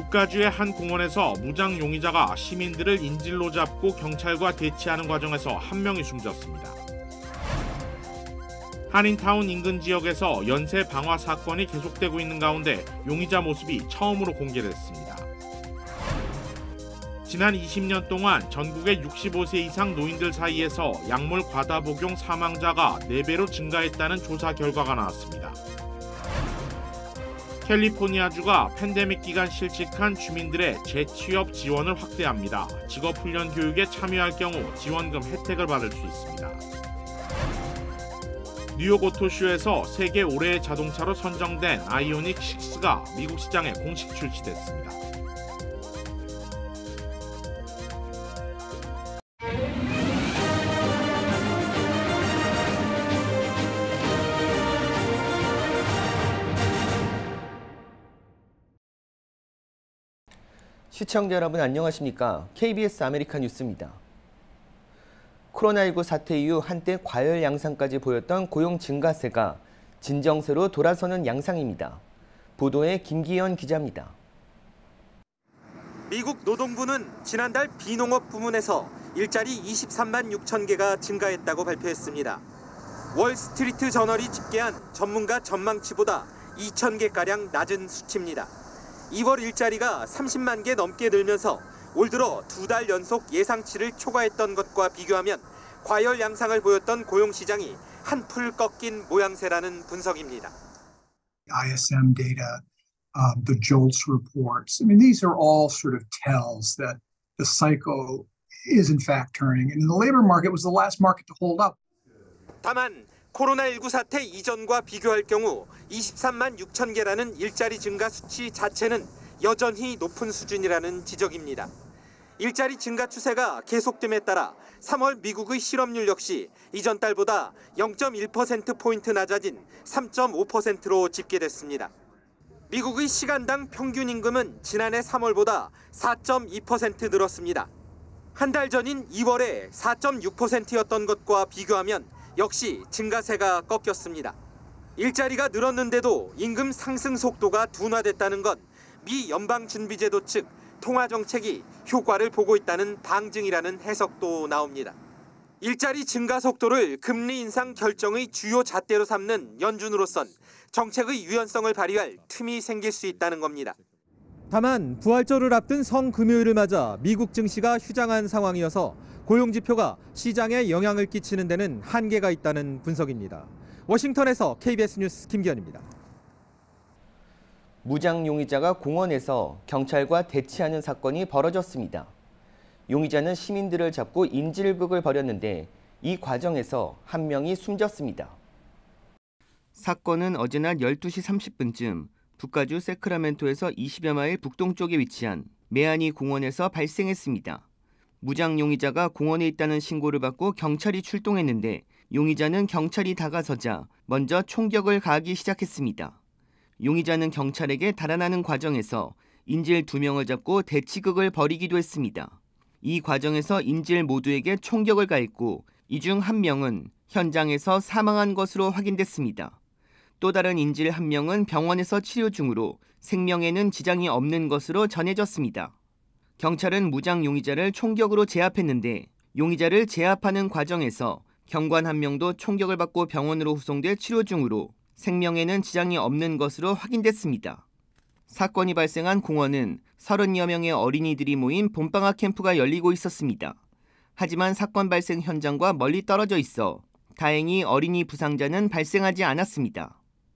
북가주의 한 공원에서 무장 용의자가 시민들을 인질로 잡고 경찰과 대치하는 과정에서 한 명이 숨졌습니다. 한인타운 인근 지역에서 연쇄 방화 사건이 계속되고 있는 가운데 용의자 모습이 처음으로 공개됐습니다. 지난 20년 동안 전국의 65세 이상 노인들 사이에서 약물 과다 복용 사망자가 4배로 증가했다는 조사 결과가 나왔습니다. 캘리포니아주가 팬데믹 기간 실직한 주민들의 재취업 지원을 확대합니다. 직업훈련 교육에 참여할 경우 지원금 혜택을 받을 수 있습니다. 뉴욕 오토쇼에서 세계 올해의 자동차로 선정된 아이오닉 6가 미국 시장에 공식 출시됐습니다. 시청자 여러분 안녕하십니까? KBS 아메리카 뉴스입니다. 코로나19 사태 이후 한때 과열 양상까지 보였던 고용 증가세가 진정세로 돌아서는 양상입니다. 보도에 김기현 기자입니다. 미국 노동부는 지난달 비농업 부문에서 일자리 23만 6천 개가 증가했다고 발표했습니다. 월스트리트 저널이 집계한 전문가 전망치보다 2천 개가량 낮은 수치입니다. 2월 일자리가 30만 개 넘게 늘면서 올 들어 2달 연속 예상치를 초과했던 것과 비교하면 과열 양상을 보였던 고용시장이 한풀 꺾인 모양새라는 분석입니다. ISM data, the JOLTS reports. I mean, these are all sort of tells that the cycle is in fact turning. And the labor market was the last market to hold up. 다만 코로나19 사태 이전과 비교할 경우 23만 6천 개라는 일자리 증가 수치 자체는 여전히 높은 수준이라는 지적입니다. 일자리 증가 추세가 계속됨에 따라 3월 미국의 실업률 역시 이전 달보다 0.1%포인트 낮아진 3.5%로 집계됐습니다. 미국의 시간당 평균 임금은 지난해 3월보다 4.2% 늘었습니다. 한 달 전인 2월에 4.6%였던 것과 비교하면 역시 증가세가 꺾였습니다. 일자리가 늘었는데도 임금 상승 속도가 둔화됐다는 건 미 연방준비제도 측 통화정책이 효과를 보고 있다는 방증이라는 해석도 나옵니다. 일자리 증가 속도를 금리 인상 결정의 주요 잣대로 삼는 연준으로선 정책의 유연성을 발휘할 틈이 생길 수 있다는 겁니다. 다만 부활절을 앞둔 성금요일을 맞아 미국 증시가 휴장한 상황이어서 고용지표가 시장에 영향을 끼치는 데는 한계가 있다는 분석입니다. 워싱턴에서 KBS 뉴스 김기현입니다. 무장 용의자가 공원에서 경찰과 대치하는 사건이 벌어졌습니다. 용의자는 시민들을 잡고 인질극을 벌였는데 이 과정에서 한 명이 숨졌습니다. 사건은 어제 낮 12시 30분쯤 북가주 세크라멘토에서 20여 마일 북동쪽에 위치한 메아니 공원에서 발생했습니다. 무장 용의자가 공원에 있다는 신고를 받고 경찰이 출동했는데 용의자는 경찰이 다가서자 먼저 총격을 가하기 시작했습니다. 용의자는 경찰에게 달아나는 과정에서 인질 2명을 잡고 대치극을 벌이기도 했습니다. 이 과정에서 인질 모두에게 총격을 가했고 이 중 한 명은 현장에서 사망한 것으로 확인됐습니다. 또 다른 인질 한 명은 병원에서 치료 중으로 생명에는 지장이 없는 것으로 전해졌습니다. 경찰은 무장 용의자를 총격으로 제압했는데 용의자를 제압하는 과정에서 경관 한 명도 총격을 받고 병원으로 후송돼 치료 중으로 생명에는 지장이 없는 것으로 확인됐습니다. 사건이 발생한 공원은 30여 명의 어린이들이 모인 봄방학 캠프가 열리고 있었습니다. 하지만 사건 발생 현장과 멀리 떨어져 있어 다행히 어린이 부상자는 발생하지 않았습니다.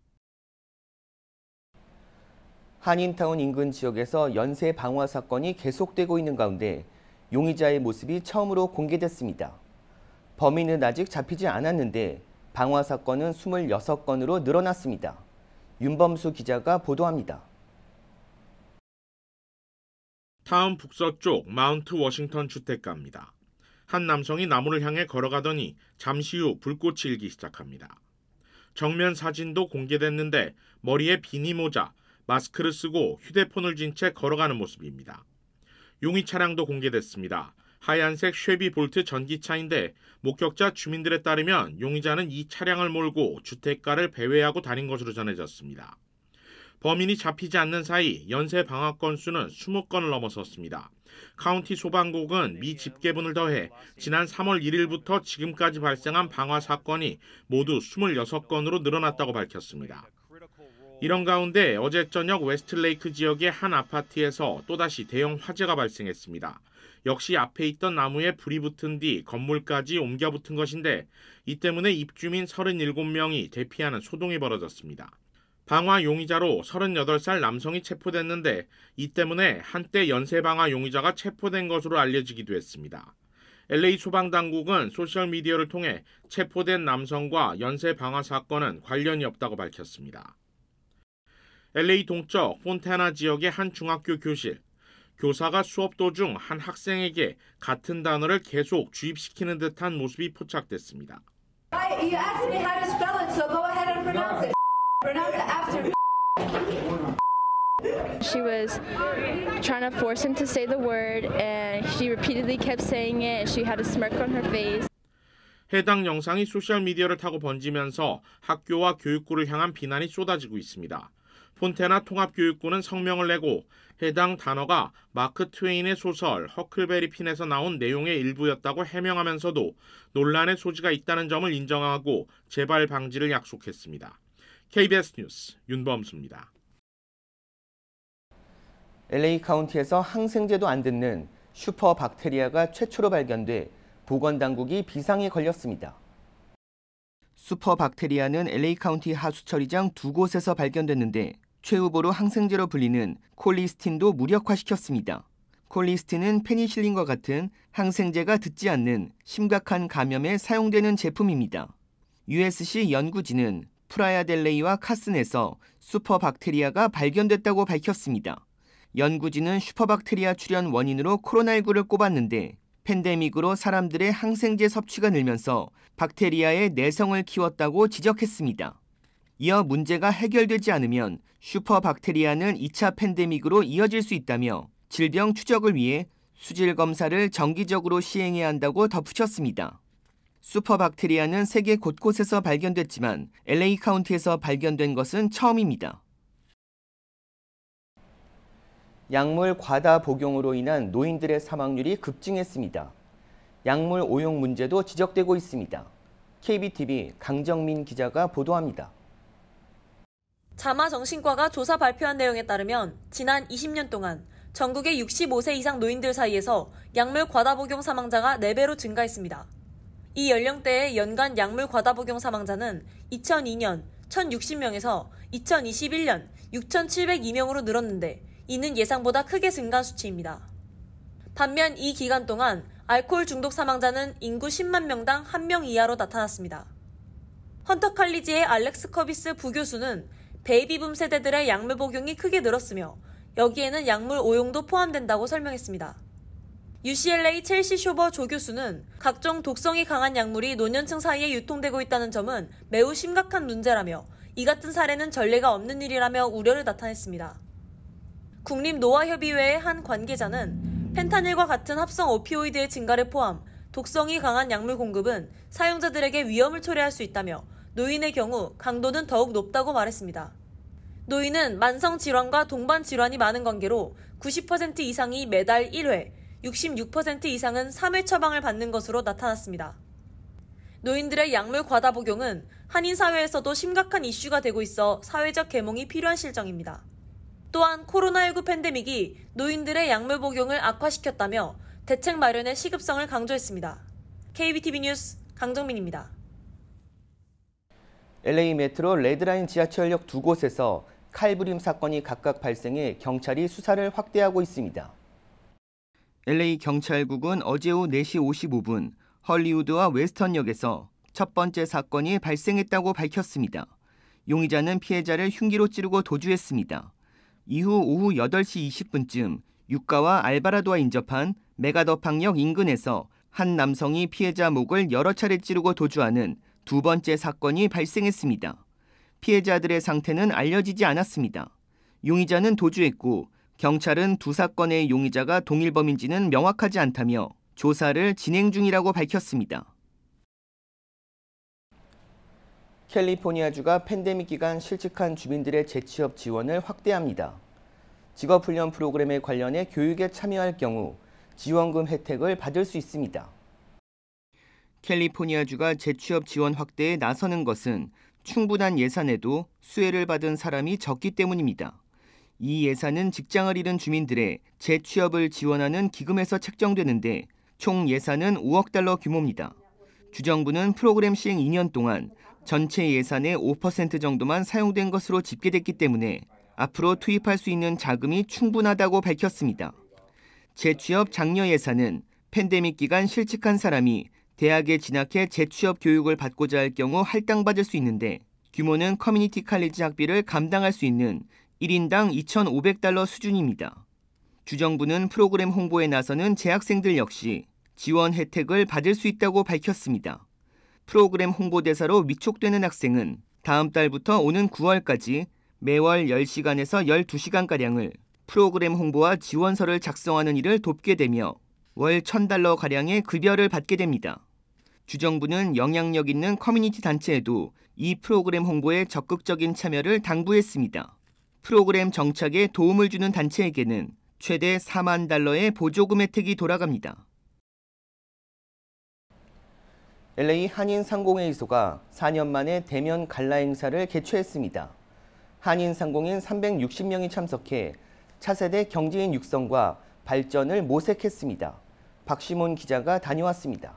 한인타운 인근 지역에서 연쇄 방화 사건이 계속되고 있는 가운데 용의자의 모습이 처음으로 공개됐습니다. 범인은 아직 잡히지 않았는데 방화 사건은 26건으로 늘어났습니다. 윤범수 기자가 보도합니다. 타운 북서쪽 마운트 워싱턴 주택가입니다. 한 남성이 나무를 향해 걸어가더니 잠시 후 불꽃이 일기 시작합니다. 정면 사진도 공개됐는데 머리에 비니 모자, 마스크를 쓰고 휴대폰을 쥔 채 걸어가는 모습입니다. 용의 차량도 공개됐습니다. 하얀색 쉐비 볼트 전기차인데 목격자 주민들에 따르면 용의자는 이 차량을 몰고 주택가를 배회하고 다닌 것으로 전해졌습니다. 범인이 잡히지 않는 사이 연쇄 방화 건수는 20건을 넘어섰습니다. 카운티 소방국은 미 집계분을 더해 지난 3월 1일부터 지금까지 발생한 방화 사건이 모두 26건으로 늘어났다고 밝혔습니다. 이런 가운데 어제 저녁 웨스트레이크 지역의 한 아파트에서 또다시 대형 화재가 발생했습니다. 역시 앞에 있던 나무에 불이 붙은 뒤 건물까지 옮겨 붙은 것인데 이 때문에 입주민 37명이 대피하는 소동이 벌어졌습니다. 방화 용의자로 38살 남성이 체포됐는데 이 때문에 한때 연쇄 방화 용의자가 체포된 것으로 알려지기도 했습니다. LA 소방당국은 소셜미디어를 통해 체포된 남성과 연쇄 방화 사건은 관련이 없다고 밝혔습니다. LA 동쪽 폰테나 지역의 한 중학교 교실. 교사가 수업 도중 한 학생에게 같은 단어를 계속 주입시키는 듯한 모습이 포착됐습니다. You asked me how to spell it, so go ahead and pronounce it. Pronounce it after. She was trying to force him to say the word, and she repeatedly kept saying it, and she had a smirk on her face. 해당 영상이 소셜미디어를 타고 번지면서 학교와 교육부를 향한 비난이 쏟아지고 있습니다. 폰테나 통합교육부는 성명을 내고 해당 단어가 마크 트웨인의 소설 허클베리 핀에서 나온 내용의 일부였다고 해명하면서도 논란의 소지가 있다는 점을 인정하고 재발 방지를 약속했습니다. KBS 뉴스 윤범수입니다. LA 카운티에서 항생제도 안 듣는 슈퍼박테리아가 최초로 발견돼 보건당국이 비상에 걸렸습니다. 슈퍼박테리아는 LA 카운티 하수처리장 2곳에서 발견됐는데 최후보로 항생제로 불리는 콜리스틴도 무력화시켰습니다. 콜리스틴은 페니실린과 같은 항생제가 듣지 않는 심각한 감염에 사용되는 제품입니다. USC 연구진은 프라야델레이와 카슨에서 슈퍼박테리아가 발견됐다고 밝혔습니다. 연구진은 슈퍼박테리아 출현 원인으로 코로나19를 꼽았는데 팬데믹으로 사람들의 항생제 섭취가 늘면서 박테리아의 내성을 키웠다고 지적했습니다. 이어 문제가 해결되지 않으면 슈퍼박테리아는 2차 팬데믹으로 이어질 수 있다며 질병 추적을 위해 수질 검사를 정기적으로 시행해야 한다고 덧붙였습니다. 슈퍼박테리아는 세계 곳곳에서 발견됐지만 LA 카운티에서 발견된 것은 처음입니다. 약물 과다 복용으로 인한 노인들의 사망률이 급증했습니다. 약물 오용 문제도 지적되고 있습니다. KBTV 강정민 기자가 보도합니다. 자마정신과가 조사 발표한 내용에 따르면 지난 20년 동안 전국의 65세 이상 노인들 사이에서 약물 과다 복용 사망자가 4배로 증가했습니다. 이 연령대의 연간 약물 과다 복용 사망자는 2002년 1,060명에서 2021년 6,702명으로 늘었는데 이는 예상보다 크게 증가한 수치입니다. 반면 이 기간 동안 알코올 중독 사망자는 인구 10만 명당 1명 이하로 나타났습니다. 헌터 칼리지의 알렉스 커비스 부교수는 베이비붐 세대들의 약물 복용이 크게 늘었으며 여기에는 약물 오용도 포함된다고 설명했습니다. UCLA 첼시 쇼버 조교수는 각종 독성이 강한 약물이 노년층 사이에 유통되고 있다는 점은 매우 심각한 문제라며 이 같은 사례는 전례가 없는 일이라며 우려를 나타냈습니다. 국립노화협의회의 한 관계자는 펜타닐과 같은 합성 오피오이드의 증가를 포함 독성이 강한 약물 공급은 사용자들에게 위험을 초래할 수 있다며 노인의 경우 강도는 더욱 높다고 말했습니다. 노인은 만성질환과 동반질환이 많은 관계로 90% 이상이 매달 1회, 66% 이상은 3회 처방을 받는 것으로 나타났습니다. 노인들의 약물 과다 복용은 한인 사회에서도 심각한 이슈가 되고 있어 사회적 계몽이 필요한 실정입니다. 또한 코로나19 팬데믹이 노인들의 약물 복용을 악화시켰다며 대책 마련의 시급성을 강조했습니다. KBTV 뉴스 강정민입니다. LA 메트로 레드라인 지하철역 2곳에서 칼부림 사건이 각각 발생해 경찰이 수사를 확대하고 있습니다. LA 경찰국은 어제 오후 4시 55분 헐리우드와 웨스턴역에서 첫 번째 사건이 발생했다고 밝혔습니다. 용의자는 피해자를 흉기로 찌르고 도주했습니다. 이후 오후 8시 20분쯤 유가와 알바라도와 인접한 메가더팡역 인근에서 한 남성이 피해자 목을 여러 차례 찌르고 도주하는 두 번째 사건이 발생했습니다. 피해자들의 상태는 알려지지 않았습니다. 용의자는 도주했고 경찰은 두 사건의 용의자가 동일범인지는 명확하지 않다며 조사를 진행 중이라고 밝혔습니다. 캘리포니아주가 팬데믹 기간 실직한 주민들의 재취업 지원을 확대합니다. 직업훈련 프로그램에 관련해 교육에 참여할 경우 지원금 혜택을 받을 수 있습니다. 캘리포니아주가 재취업 지원 확대에 나서는 것은 충분한 예산에도 수혜를 받은 사람이 적기 때문입니다. 이 예산은 직장을 잃은 주민들의 재취업을 지원하는 기금에서 책정되는데 총 예산은 5억 달러 규모입니다. 주정부는 프로그램 시행 2년 동안 전체 예산의 5% 정도만 사용된 것으로 집계됐기 때문에 앞으로 투입할 수 있는 자금이 충분하다고 밝혔습니다. 재취업 장려 예산은 팬데믹 기간 실직한 사람이 대학에 진학해 재취업 교육을 받고자 할 경우 할당받을 수 있는데 규모는 커뮤니티 칼리지 학비를 감당할 수 있는 1인당 2,500달러 수준입니다. 주정부는 프로그램 홍보에 나서는 재학생들 역시 지원 혜택을 받을 수 있다고 밝혔습니다. 프로그램 홍보대사로 위촉되는 학생은 다음 달부터 오는 9월까지 매월 10시간에서 12시간가량을 프로그램 홍보와 지원서를 작성하는 일을 돕게 되며 월 $1,000가량의 급여를 받게 됩니다. 주정부는 영향력 있는 커뮤니티 단체에도 이 프로그램 홍보에 적극적인 참여를 당부했습니다. 프로그램 정착에 도움을 주는 단체에게는 최대 $40,000의 보조금 혜택이 돌아갑니다. LA 한인상공회의소가 4년 만에 대면 갈라 행사를 개최했습니다. 한인상공인 360명이 참석해 차세대 경제인 육성과 발전을 모색했습니다. 박시몬 기자가 다녀왔습니다.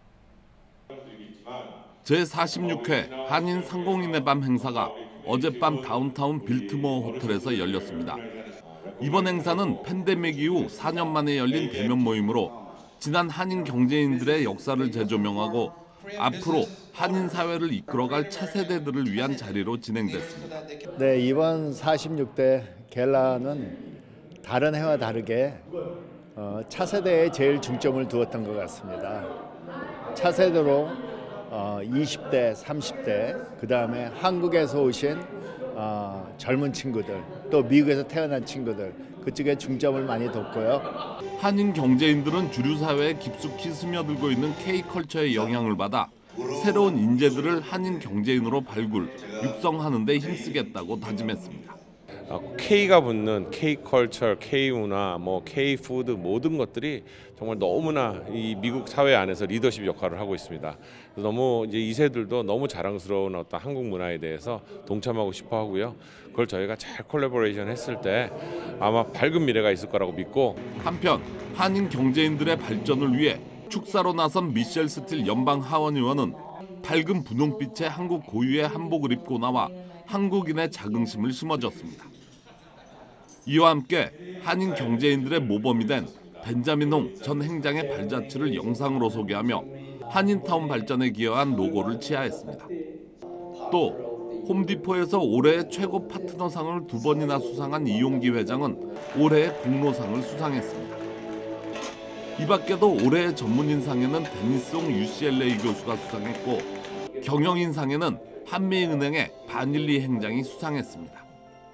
제46회 한인상공인의 밤 행사가 어젯밤 다운타운 빌트모어 호텔에서 열렸습니다. 이번 행사는 팬데믹 이후 4년 만에 열린 대면 모임으로 지난 한인 경제인들의 역사를 재조명하고 앞으로 한인 사회를 이끌어갈 차세대들을 위한 자리로 진행됐습니다. 네, 이번 46대 갤라는 다른 해와 다르게 차세대에 제일 중점을 두었던 것 같습니다. 차세대로 20대, 30대, 그다음에 한국에서 오신 젊은 친구들, 또 미국에서 태어난 친구들, 그쪽에 중점을 많이 뒀고요. 한인 경제인들은 주류 사회에 깊숙이 스며들고 있는 K컬처의 영향을 받아 새로운 인재들을 한인 경제인으로 발굴, 육성하는 데 힘쓰겠다고 다짐했습니다. K가 붙는 K컬처, K문화, K푸드 모든 것들이 정말 너무나 이 미국 사회 안에서 리더십 역할을 하고 있습니다. 너무 이제 2세들도 너무 자랑스러운 어떤 한국 문화에 대해서 동참하고 싶어 하고요. 그걸 저희가 잘 콜라보레이션 했을 때 아마 밝은 미래가 있을 거라고 믿고. 한편 한인 경제인들의 발전을 위해 축사로 나선 미셸 스틸 연방 하원 의원은 밝은 분홍빛의 한국 고유의 한복을 입고 나와 한국인의 자긍심을 심어줬습니다. 이와 함께 한인 경제인들의 모범이 된 벤자민 홍 전 행장의 발자취를 영상으로 소개하며 한인타운 발전에 기여한 로고를 치하했습니다. 또 홈디포에서 올해의 최고 파트너상을 2번이나 수상한 이용기 회장은 올해의 공로상을 수상했습니다. 이 밖에도 올해의 전문인상에는 데니송 UCLA 교수가 수상했고 경영인상에는 한미은행의 바닐리 행장이 수상했습니다.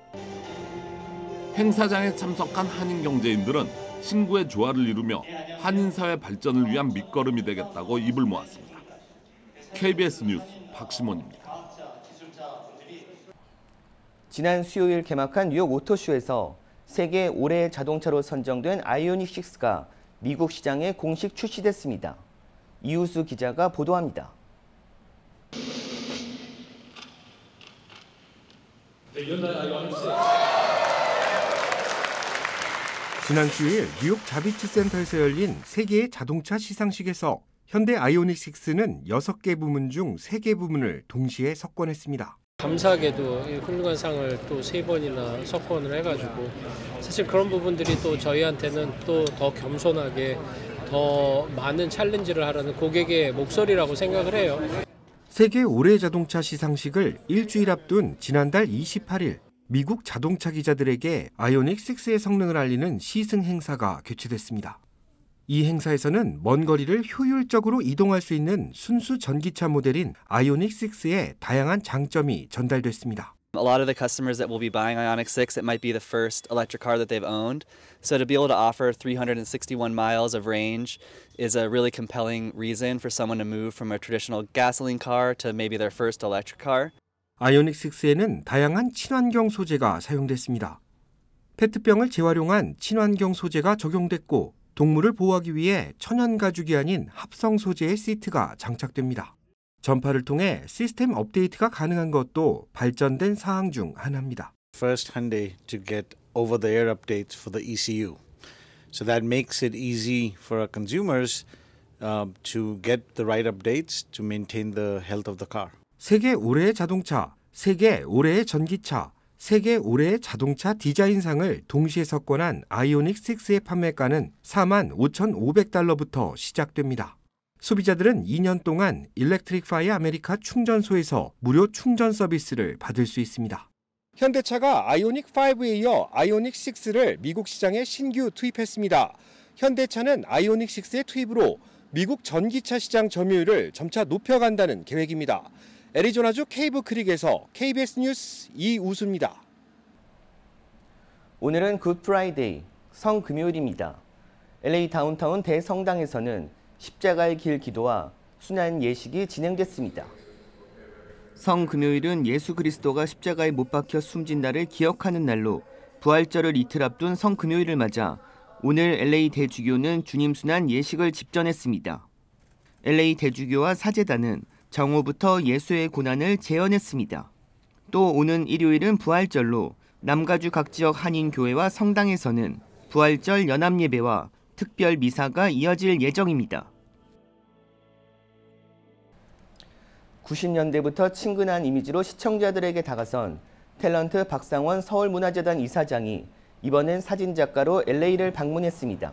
행사장에 참석한 한인 경제인들은 신구의 조화를 이루며 한인사회 발전을 위한 밑거름이 되겠다고 입을 모았습니다. KBS 뉴스 박시몬입니다. 지난 수요일 개막한 뉴욕 오토쇼에서 세계 올해의 자동차로 선정된 아이오닉 6가 미국 시장에 공식 출시됐습니다. 이우수 기자가 보도합니다. 지난 수요일 뉴욕 자비치 센터에서 열린 세계의 자동차 시상식에서 현대 아이오닉 6는 6개 부문 중 3개 부문을 동시에 석권했습니다. 감사하게도 훌륭한 상을 또 3번이나 석권을 해가지고 사실 그런 부분들이 또 저희한테는 또 더 겸손하게 더 많은 챌린지를 하라는 고객의 목소리라고 생각을 해요. 세계 올해의 자동차 시상식을 일주일 앞둔 지난달 28일 미국 자동차 기자들에게 아이오닉 6의 성능을 알리는 시승 행사가 개최됐습니다. 이 행사에서는 먼 거리를 효율적으로 이동할 수 있는 순수 전기차 모델인 아이오닉 6의 다양한 장점이 전달됐습니다. A lot of the customers that will be buying Ioniq 6, it might be the first electric car that they've owned. So to be able to offer 361 miles of range is a really compelling reason for someone to move from a traditional gasoline car to maybe their first electric car. 아이오닉 6에는 다양한 친환경 소재가 사용됐습니다. 페트병을 재활용한 친환경 소재가 적용됐고 동물을 보호하기 위해 천연 가죽이 아닌 합성 소재의 시트가 장착됩니다. 전파를 통해 시스템 업데이트가 가능한 것도 발전된 사항 중 하나입니다. First Hyundai to get over-the-air updates for the ECU. So that makes it easy for our consumers to get the right updates to maintain the health of the car. 세계 올해의 자동차, 세계 올해의 전기차, 세계 올해의 자동차 디자인상을 동시에 석권한 아이오닉 6의 판매가는 45,500달러부터 시작됩니다. 소비자들은 2년 동안 일렉트릭파이 아메리카 충전소에서 무료 충전 서비스를 받을 수 있습니다. 현대차가 아이오닉 5에 이어 아이오닉 6를 미국 시장에 신규 투입했습니다. 현대차는 아이오닉 6의 투입으로 미국 전기차 시장 점유율을 점차 높여간다는 계획입니다. 애리조나주 케이브 크릭에서 KBS 뉴스 이우수입니다. 오늘은 굿 프라이데이, 성금요일입니다. LA 다운타운 대성당에서는 십자가의 길 기도와 순환 예식이 진행됐습니다. 성금요일은 예수 그리스도가 십자가에 못 박혀 숨진 날을 기억하는 날로 부활절을 이틀 앞둔 성금요일을 맞아 오늘 LA 대주교는 주님 순환 예식을 집전했습니다. LA 대주교와 사제단은 정오부터 예수의 고난을 재현했습니다. 또 오는 일요일은 부활절로 남가주 각 지역 한인교회와 성당에서는 부활절 연합예배와 특별 미사가 이어질 예정입니다. 90년대부터 친근한 이미지로 시청자들에게 다가선 탤런트 박상원 서울문화재단 이사장이 이번엔 사진작가로 LA를 방문했습니다.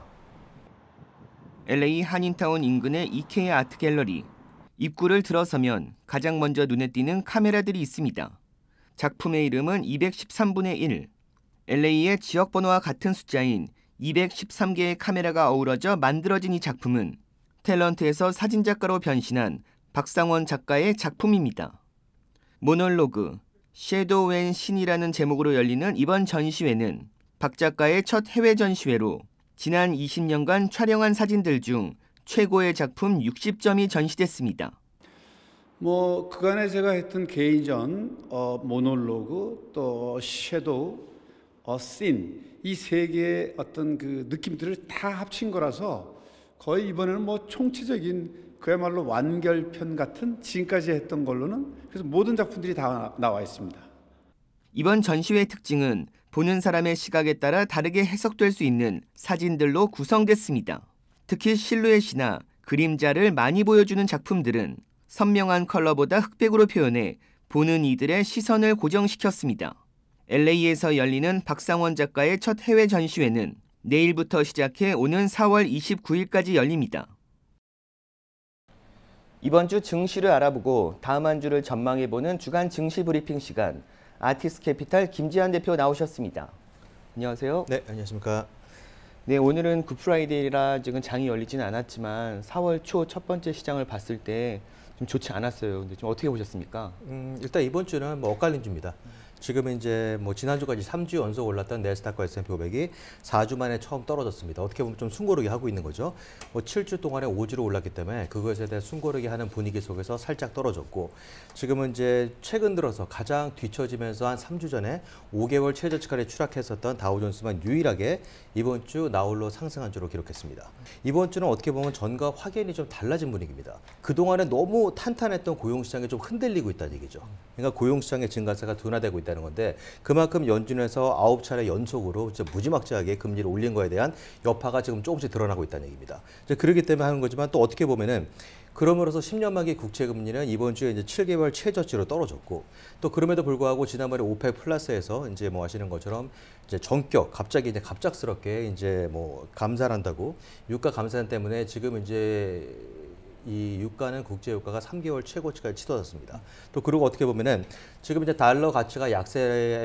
LA 한인타운 인근의 이케 아트갤러리. 입구를 들어서면 가장 먼저 눈에 띄는 카메라들이 있습니다. 작품의 이름은 213분의 1. LA의 지역번호와 같은 숫자인 213개의 카메라가 어우러져 만들어진 이 작품은 탤런트에서 사진작가로 변신한 박상원 작가의 작품입니다. 모놀로그, 섀도우 앤 신이라는 제목으로 열리는 이번 전시회는 박 작가의 첫 해외 전시회로 지난 20년간 촬영한 사진들 중 최고의 작품 60점이 전시됐습니다. 그간에 제가 했던 개인전, 모놀로그, 또 섀도우, 씬, 이 세 개의 어떤 그 느낌들을 다 합친 거라서 거의 이번에는 총체적인 그야말로 완결편 같은 지금까지 했던 걸로는 그래서 모든 작품들이 다 나와 있습니다. 이번 전시회의 특징은 보는 사람의 시각에 따라 다르게 해석될 수 있는 사진들로 구성됐습니다. 특히 실루엣이나 그림자를 많이 보여주는 작품들은 선명한 컬러보다 흑백으로 표현해 보는 이들의 시선을 고정시켰습니다. LA에서 열리는 박상원 작가의 첫 해외 전시회는 내일부터 시작해 오는 4월 29일까지 열립니다. 이번 주 증시를 알아보고 다음 한 주를 전망해보는 주간 증시 브리핑 시간, 아티스 캐피탈 김지한 대표 나오셨습니다. 안녕하세요. 네, 안녕하십니까. 네, 오늘은 굿프라이데이라 지금 장이 열리지는 않았지만 4월 초 첫 번째 시장을 봤을 때 좀 좋지 않았어요. 근데 좀 어떻게 보셨습니까? 일단 이번 주는 엇갈린 주입니다. 지금 이제 지난주까지 3주 연속 올랐던 내스닥과 S&P 500이 4주 만에 처음 떨어졌습니다. 어떻게 보면 좀 숨고르기 하고 있는 거죠. 7주 동안에 5주로 올랐기 때문에 그것에 대한 숨고르기 하는 분위기 속에서 살짝 떨어졌고, 지금은 이제 최근 들어서 가장 뒤처지면서 한 3주 전에 5개월 최저치까지 추락했었던 다우존스만 유일하게 이번 주 나홀로 상승한 주로 기록했습니다. 이번 주는 어떻게 보면 전과 확연히 좀 달라진 분위기입니다. 그동안에 너무 탄탄했던 고용시장이 좀 흔들리고 있다는 얘기죠. 그러니까 고용시장의 증가세가 둔화되고 있다는 건데, 그만큼 연준에서 9차례 연속으로 무지막지하게 금리를 올린 거에 대한 여파가 지금 조금씩 드러나고 있다는 얘기입니다. 그렇기 때문에 하는 거지만, 또 어떻게 보면은 그러므로서 10년 만기 국채 금리는 이번 주에 이제 7개월 최저치로 떨어졌고, 또 그럼에도 불구하고 지난번에 오펙 플러스에서 이제 아시는 것처럼 이제 전격 갑자기 이제 갑작스럽게 이제 감산한다고, 유가 감산 때문에 지금 이제 이 유가는 국제 유가가 3개월 최고치까지 치솟았습니다. 또 그리고 어떻게 보면은 지금 이제 달러 가치가 약세에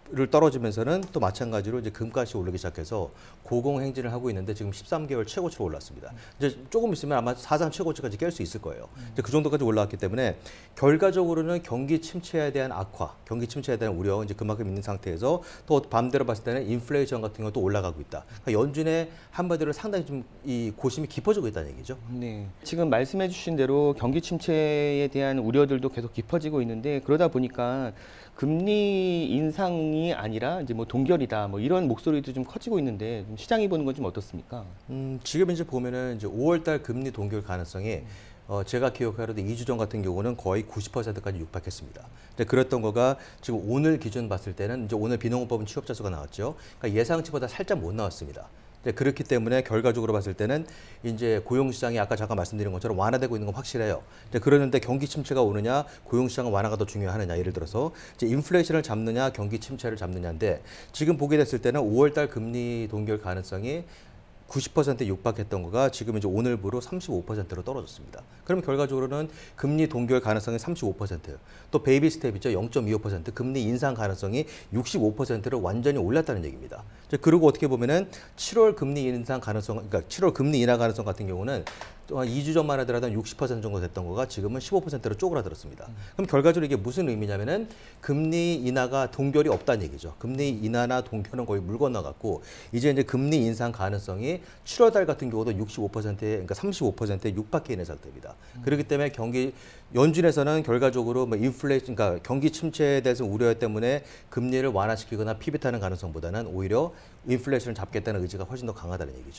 를 떨어지면서는 또 마찬가지로 이제 금값이 오르기 시작해서 고공행진을 하고 있는데 지금 13개월 최고치로 올랐습니다. 이제 조금 있으면 아마 사상 최고치까지 깰 수 있을 거예요. 이제 그 정도까지 올라왔기 때문에 결과적으로는 경기 침체에 대한 악화, 경기 침체에 대한 우려 이제 그만큼 있는 상태에서 또 반대로 봤을 때는 인플레이션 같은 경우도 올라가고 있다. 그러니까 연준의 한마디로 상당히 좀 이 고심이 깊어지고 있다는 얘기죠. 네. 지금 말씀해주신 대로 경기 침체에 대한 우려들도 계속 깊어지고 있는데 그러다 보니까 금리 인상이 아니라 이제 뭐 동결이다 뭐 이런 목소리도 좀 커지고 있는데 좀 시장이 보는 건 좀 어떻습니까? 지금 이제 보면은 이제 5월달 금리 동결 가능성이 제가 기억하려도 2주 전 같은 경우는 거의 90%까지 육박했습니다. 근데 그랬던 거가 지금 오늘 기준 봤을 때는 이제 오늘 비농업법인 취업자 수가 나왔죠. 그러니까 예상치보다 살짝 못 나왔습니다. 그렇기 때문에 결과적으로 봤을 때는 이제 고용시장이 아까 잠깐 말씀드린 것처럼 완화되고 있는 건 확실해요. 그러는데 경기 침체가 오느냐, 고용시장 완화가 더 중요하느냐, 예를 들어서 이제 인플레이션을 잡느냐, 경기 침체를 잡느냐인데 지금 보게 됐을 때는 5월달 금리 동결 가능성이 90%에 육박했던 거가 지금 이제 오늘부로 35%로 떨어졌습니다. 그러면 결과적으로는 금리 동결 가능성이 35%, 또 베이비 스텝이죠. 0.25%, 금리 인상 가능성이 65%로 완전히 올랐다는 얘기입니다. 그리고 어떻게 보면은 7월 금리 인상 가능성, 그러니까 7월 금리 인하 가능성 같은 경우는 또 한 2주 전만 하더라도 60% 정도 됐던 거가 지금은 15%로 쪼그라들었습니다. 그럼 결과적으로 이게 무슨 의미냐면은 금리 인하가 동결이 없다는 얘기죠. 금리 인하나 동결은 거의 물 건너갔고 이제 금리 인상 가능성이 7월 달 같은 경우도 65%에 그러니까 35%에 육박해 있는 상태입니다. 그렇기 때문에 연준에서는 결과적으로 뭐 인플레이션, 그러니까 경기 침체에 대해서 우려 때문에 금리를 완화시키거나 피빗하는 가능성보다는 오히려 인플레이션을 잡겠다는 의지가 훨씬 더 강하다는 얘기죠.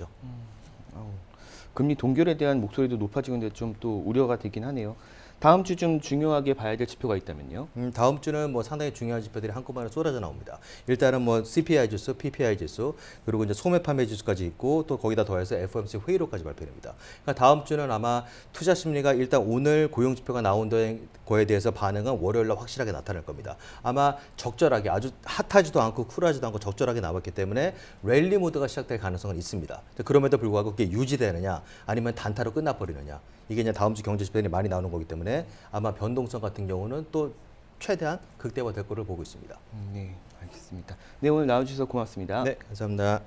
금리 동결에 대한 목소리도 높아지고 있는데 좀 또 우려가 되긴 하네요. 다음 주 좀 중요하게 봐야 될 지표가 있다면요? 다음 주는 뭐 상당히 중요한 지표들이 한꺼번에 쏟아져 나옵니다. 일단은 뭐 CPI 지수, PPI 지수, 그리고 이제 소매 판매 지수까지 있고 또 거기다 더해서 FOMC 회의록까지 발표됩니다. 그러니까 다음 주는 아마 투자 심리가 일단 오늘 고용 지표가 나온 거에 대해서 반응은 월요일 날 확실하게 나타날 겁니다. 아마 적절하게 아주 핫하지도 않고 쿨하지도 않고 적절하게 나왔기 때문에 랠리 모드가 시작될 가능성은 있습니다. 그럼에도 불구하고 그게 유지되느냐 아니면 단타로 끝나버리느냐 이게 이제 다음 주 경제 지표들이 많이 나오는 거기 때문에 아마 변동성 같은 경우는 또 최대한 극대화될 거를 보고 있습니다. 네, 알겠습니다. 네, 오늘 나와주셔서 고맙습니다. 네, 감사합니다.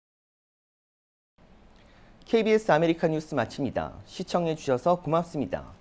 KBS 아메리카 뉴스 마칩니다. 시청해 주셔서 고맙습니다.